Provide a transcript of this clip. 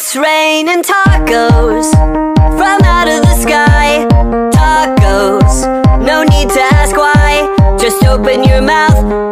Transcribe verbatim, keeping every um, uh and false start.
It's raining tacos from out of the sky. Tacos, no need to ask why. Just open your mouth